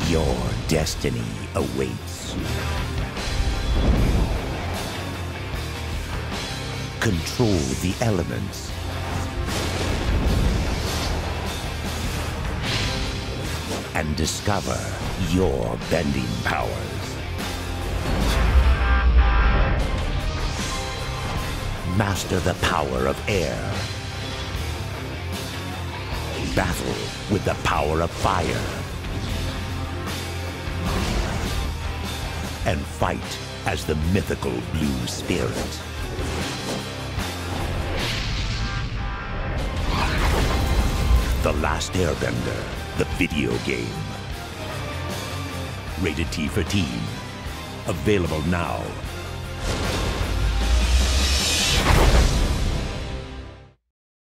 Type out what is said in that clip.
Your destiny awaits. Control the elements. And discover your bending powers. Master the power of air. Battle with the power of fire. And fight as the mythical Blue Spirit. The Last Airbender, the video game. Rated T for Teen. Available now